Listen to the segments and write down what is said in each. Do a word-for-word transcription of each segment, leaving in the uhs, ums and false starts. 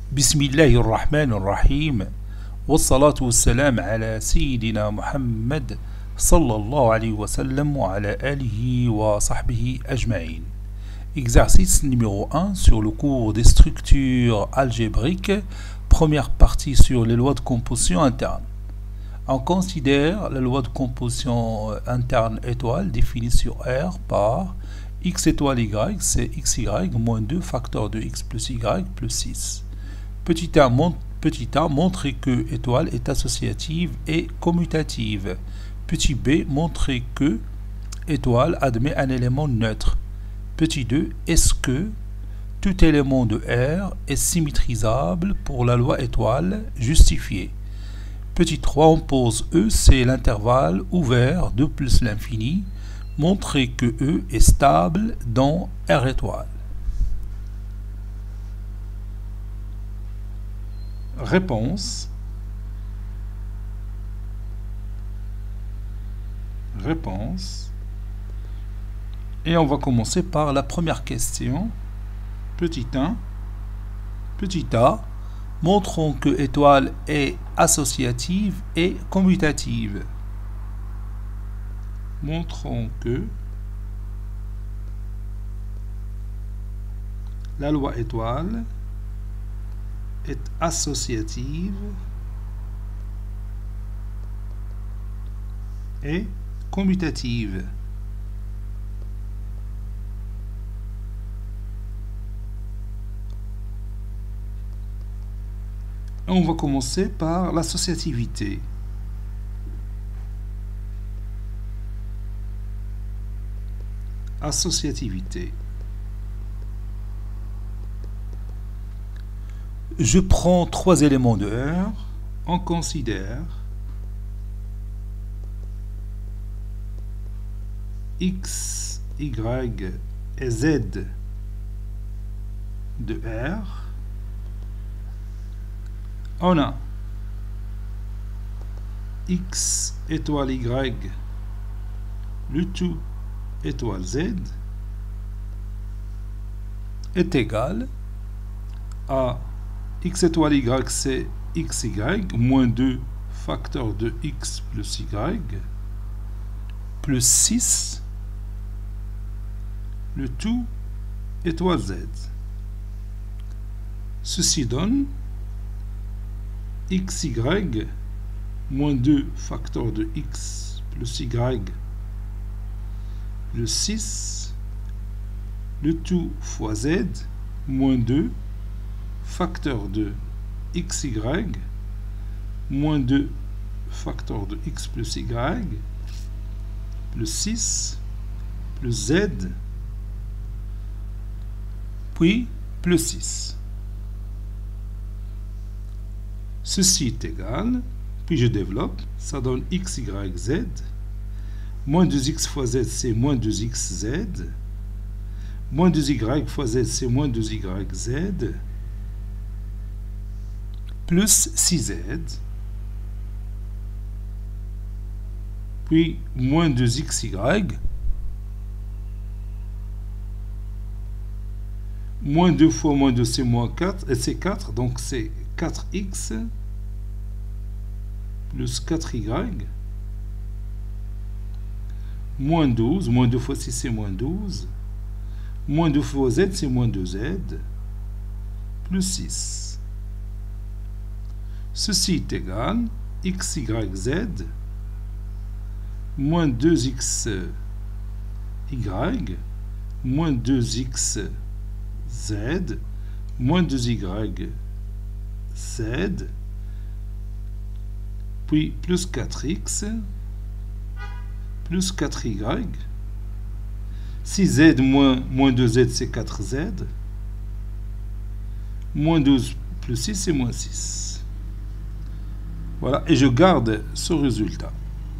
بسم الله الرحمن الرحيم والصلاة والسلام على سيدنا محمد صلى الله عليه وسلم وعلى آله وصحبه أجمعين. Exercice numéro un sur le cours des structures algébriques, première partie sur les lois de composition interne. On considère la loi de composition interne étoile définie sur R par x étoile y, c'est xy moins deux facteur de x plus y plus six. Petit a, mon, petit a montrer que étoile est associative et commutative. Petit b montrer que étoile admet un élément neutre. Petit deux est-ce que tout élément de R est symétrisable pour la loi étoile justifiée. Petit trois on pose E, c'est l'intervalle ouvert deux plus l'infini. Montrer que E est stable dans R étoile. Réponse. Réponse. Et on va commencer par la première question. Petit un. Petit a. Montrons que étoile est associative et commutative. Montrons que la loi étoile est associative et commutative. On va commencer par l'associativité. Associativité. Je prends trois éléments de R. On considère X, Y et Z de R. On a X étoile Y, le tout étoile Z est égal à X étoile Y, c'est xy, moins deux facteur de X plus Y, plus six, le tout étoile Z. Ceci donne xy moins deux facteur de X plus Y plus six, le tout fois Z, moins deux, facteur de xy, moins deux, facteur de x plus y, plus six, plus Z, puis plus six. Ceci est égal, puis je développe, ça donne xy, z, moins deux x fois z, c'est moins deux x z. Moins deux y fois z, c'est moins deux y z. Plus six z. Puis moins deux xy. Moins deux fois moins deux, c'est moins quatre. Et c'est quatre, donc c'est quatre x. Plus quatre y. Moins douze, moins deux fois six, c'est moins douze. Moins deux fois z, c'est moins deux z. Plus six. Ceci est égal xy z moins deux x y moins deux x z moins deux y z puis plus quatre x plus quatre y. six z moins, moins deux z, c'est quatre z. Moins douze plus six, c'est moins six. Voilà, et je garde ce résultat.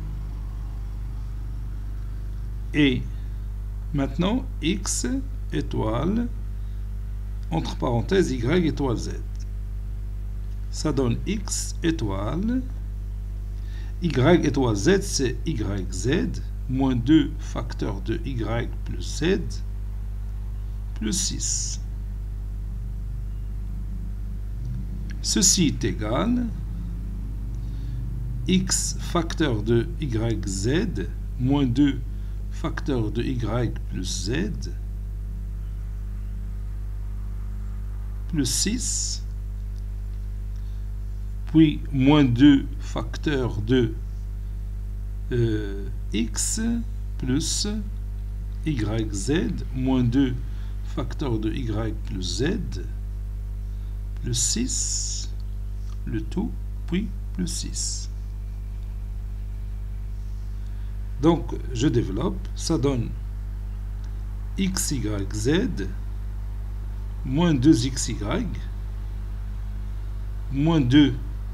Et maintenant, x étoile, entre parenthèses, y étoile z. Ça donne x étoile, y étoile z, c'est yz, moins deux facteur de y plus z, plus six. Ceci est égal x facteur de yz moins deux facteur de y plus z plus six, puis moins deux facteur de euh, x plus yz moins deux facteur de y plus z plus six, le tout, puis plus six. Donc, je développe, ça donne xyz moins deux x y moins deux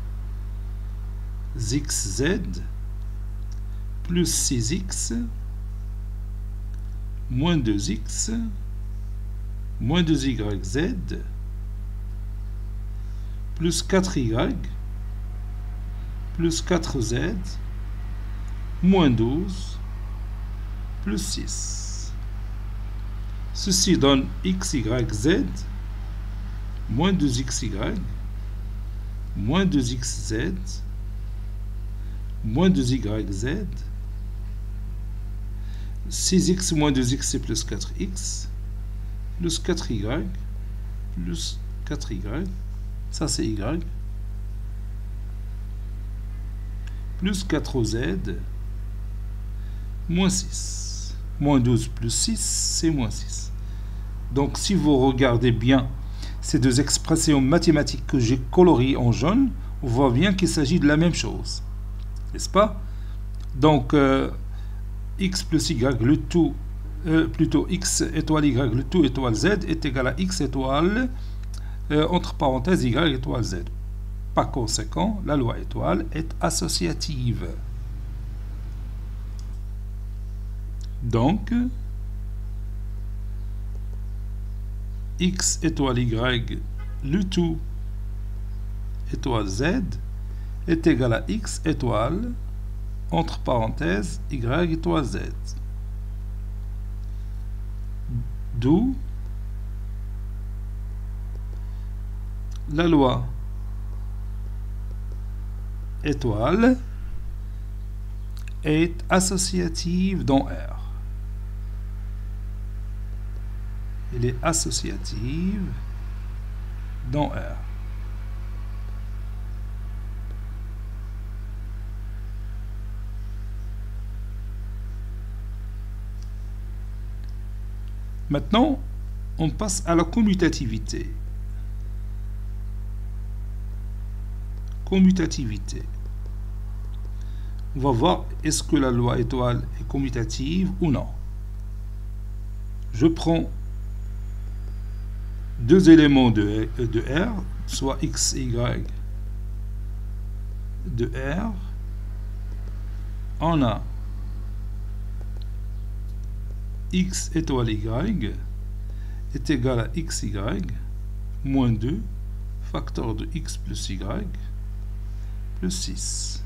x z plus six x moins deux x moins deux y z plus quatre y plus quatre z moins douze plus six. Ceci donne xyz moins deux x y moins deux x z moins deux y z. six x moins deux x c'est plus quatre x plus quatre y plus quatre y. Ça c'est y plus quatre z moins six. Moins douze plus six, c'est moins six. Donc, si vous regardez bien ces deux expressions mathématiques que j'ai coloriées en jaune, on voit bien qu'il s'agit de la même chose. N'est-ce pas? Donc, euh, x plus y, le tout, euh, plutôt x étoile y, le tout étoile z, est égal à x étoile, euh, entre parenthèses, y étoile z. Par conséquent, la loi étoile est associative. Donc, x étoile y, le tout étoile z, est égal à x étoile, entre parenthèses, y étoile z. D'où la loi étoile est associative dans R. Elle est associative dans R. Maintenant, on passe à la commutativité. Commutativité. On va voir est-ce que la loi étoile est commutative ou non. Je prends deux éléments de, de R, soit x, y de R. On a x étoile y est égal à xy moins deux facteur de x plus y plus six,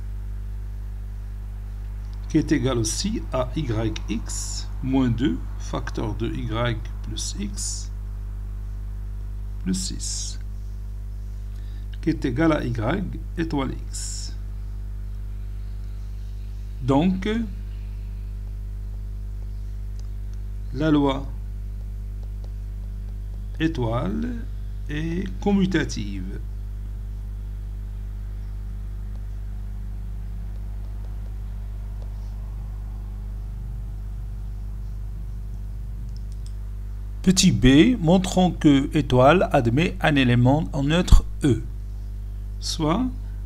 qui est égal aussi à yx moins deux facteur de y plus x plus six, qui est égal à y étoile x. Donc, la loi étoile est commutative. Petit b, montrons que étoile admet un élément en neutre E, soit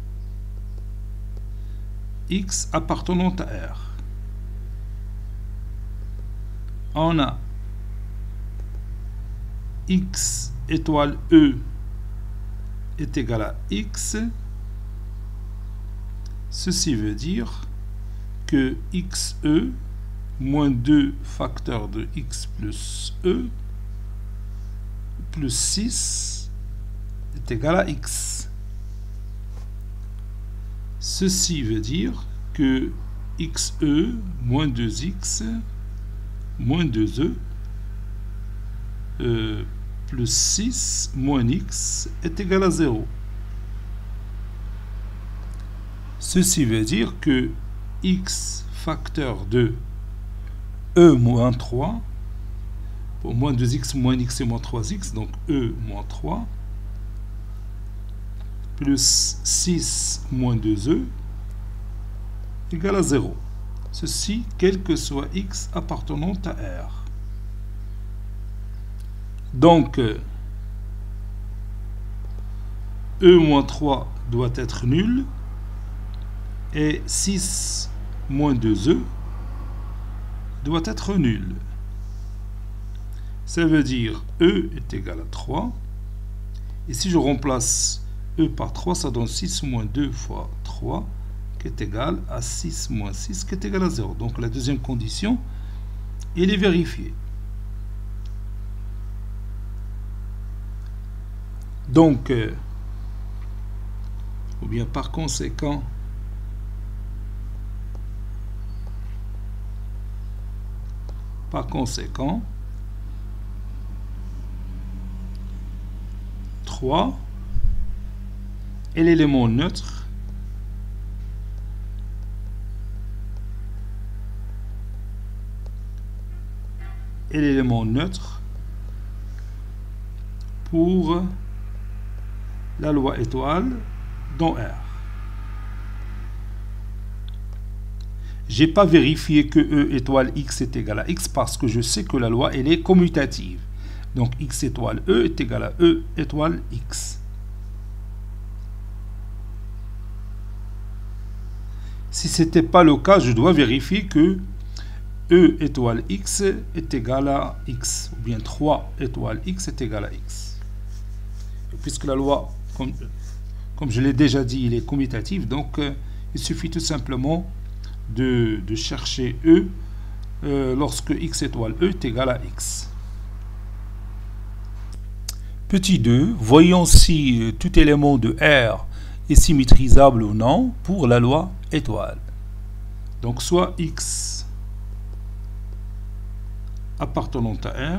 x appartenant à R. On a x étoile E est égal à x. Ceci veut dire que xe moins deux facteur de x plus e plus six est égal à x. Ceci veut dire que xe moins deux x moins deux e euh, plus six moins x est égal à zéro. Ceci veut dire que x facteur de e moins trois, pour moins deux x moins x et moins trois x, donc e moins trois, plus six moins deux e, égale à zéro. Ceci, quel que soit x appartenant à R. Donc, e moins trois doit être nul, et six moins deux e doit être nul. Ça veut dire e est égal à trois. Et si je remplace e par trois, ça donne six moins deux fois trois, qui est égal à six moins six, qui est égal à zéro. Donc la deuxième condition, elle est vérifiée. Donc, euh, ou bien par conséquent, par conséquent, trois est l'élément neutre et l'élément neutre pour la loi étoile dans R. J'ai pas vérifié que E étoile X est égal à X parce que je sais que la loi elle est commutative. Donc X étoile E est égal à E étoile X. Si ce n'était pas le cas, je dois vérifier que E étoile X est égal à X, ou bien trois étoile X est égal à X. Et puisque la loi, comme, comme je l'ai déjà dit, il est commutatif, donc euh, il suffit tout simplement de, de chercher E euh, lorsque X étoile E est égal à X. Petit deux, voyons si euh, tout élément de R est symétrisable ou non pour la loi étoile. Donc soit X appartenant à R,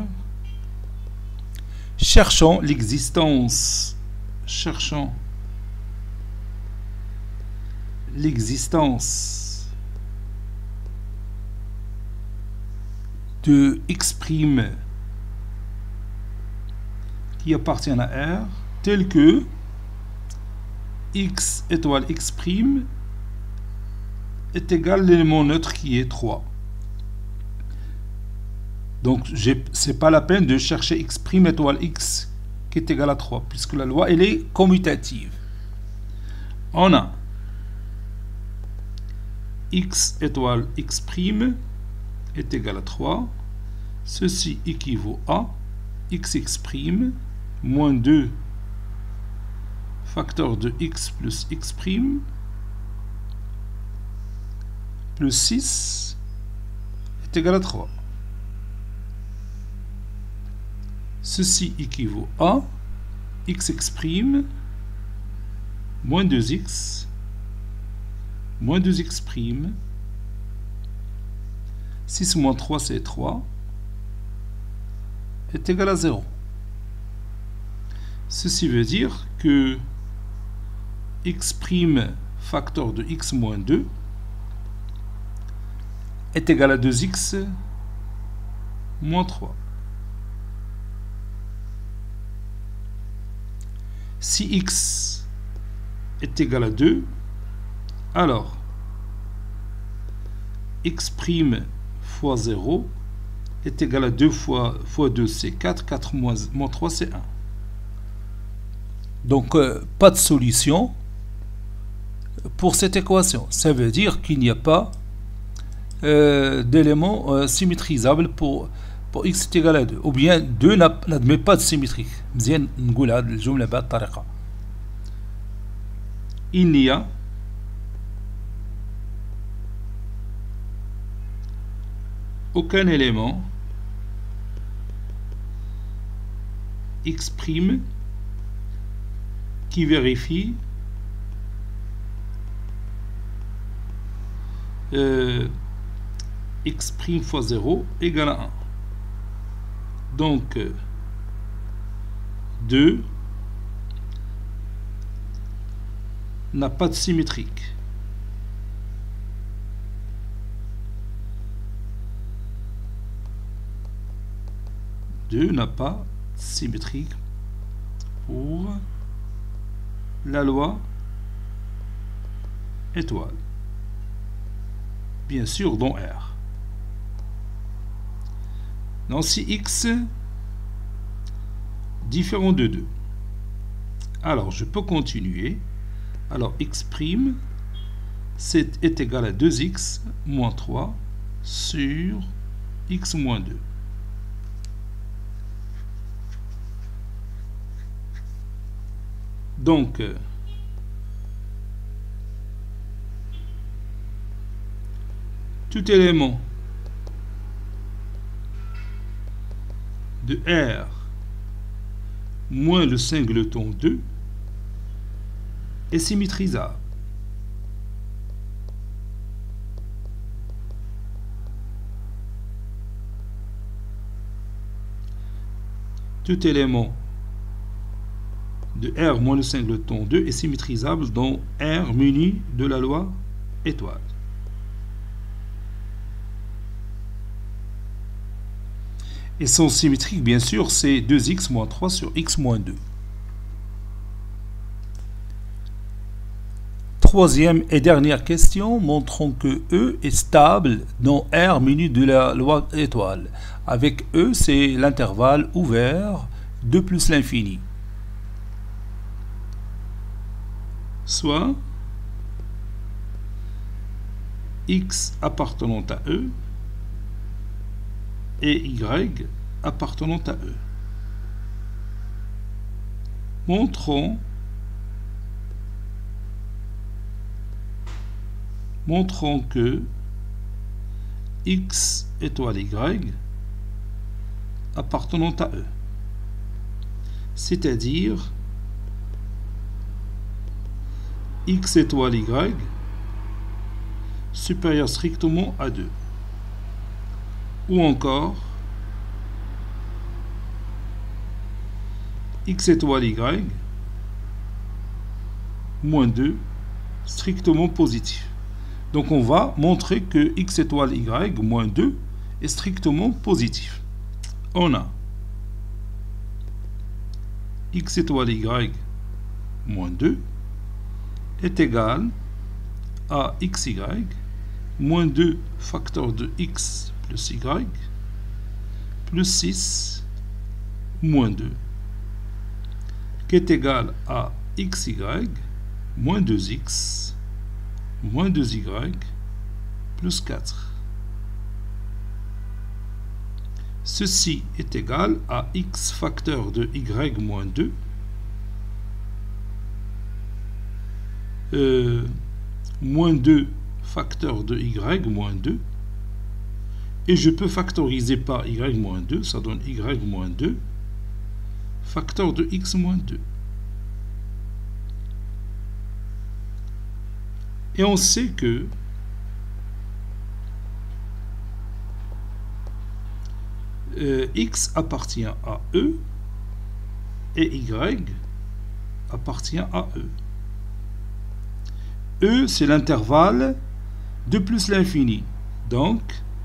cherchons l'existence, cherchons l'existence de X' qui appartient à R, tel que X étoile X' est égal à l'élément neutre qui est trois. Donc, ce n'est pas la peine de chercher X' étoile X qui est égal à trois, puisque la loi, elle est commutative. On a X étoile X' est égal à trois. Ceci équivaut à Xx' moins deux facteur de X plus X' plus six est égal à trois. Ceci équivaut à Xx' moins deux x moins deux x'. six moins trois, c'est trois. Est égal à zéro. Ceci veut dire que X' facteur de X moins deux est égal à deux x moins trois. Si X est égal à deux, alors X' fois zéro est égal à deux fois, fois deux, c'est quatre, quatre moins, moins trois, c'est un. Donc, euh, pas de solution pour cette équation. Ça veut dire qu'il n'y a pas euh, d'élément euh, symétrisable pour, pour x est égal à deux. Ou bien deux n'admet pas de symétrie. Il n'y a aucun élément X' qui vérifie euh, X' fois zéro égale à un. Donc deux n'a pas de symétrique. deux n'a pas symétrique pour la loi étoile. Bien sûr, dans R. Donc, si X différent de deux. Alors, je peux continuer. Alors, X', c'est est égal à deux x moins trois sur X moins deux. Donc, tout élément de R moins le singleton deux est symétrisable. Tout élément de R moins le singleton deux est symétrisable dans R muni de la loi étoile. Et son symétrique, bien sûr, c'est deux x moins trois sur x moins deux. Troisième et dernière question, montrons que E est stable dans R muni de la loi étoile. Avec E, c'est l'intervalle ouvert deux plus l'infini. Soit x appartenant à E et y appartenant à E. Montrons, montrons que x étoile y appartenant à E. C'est-à-dire x étoile y supérieur strictement à deux. Ou encore x étoile y moins deux strictement positif. Donc on va montrer que x étoile y moins deux est strictement positif. On a x étoile y moins deux est égal à xy moins deux facteur de x plus y plus six moins deux qui est égal à xy moins deux x moins deux y plus quatre. Ceci est égal à x facteur de y moins deux euh, moins deux facteur de y moins deux. Et je peux factoriser par y moins deux, ça donne y moins deux, facteur de x moins deux. Et on sait que euh, x appartient à E et y appartient à E. E, c'est l'intervalle de plus l'infini. Donc,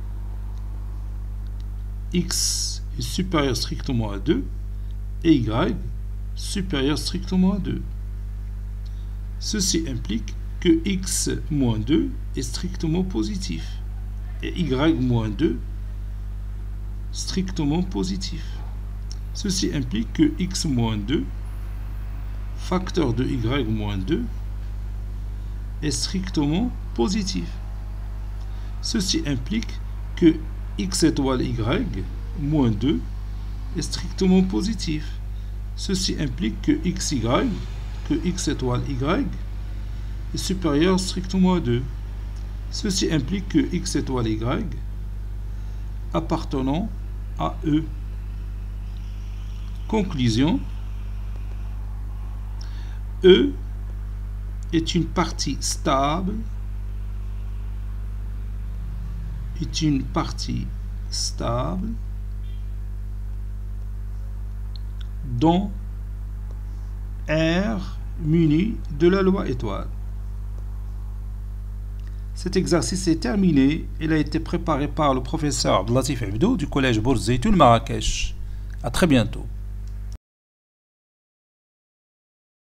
x est supérieur strictement à deux et y supérieur strictement à deux. Ceci implique que x moins deux est strictement positif et y moins deux strictement positif. Ceci implique que x moins deux facteur de y moins deux est strictement positif. Ceci implique que x étoile y moins deux est strictement positif. Ceci implique que xy, que x étoile y est supérieur strictement à deux. Ceci implique que x étoile y appartenant à E. Conclusion, E est une partie stable est une partie stable dans R muni de la loi étoile. Cet exercice est terminé. Il a été préparé par le professeur Abdelatif Abdou du collège Bourz Zeytoun Marrakech. À très bientôt.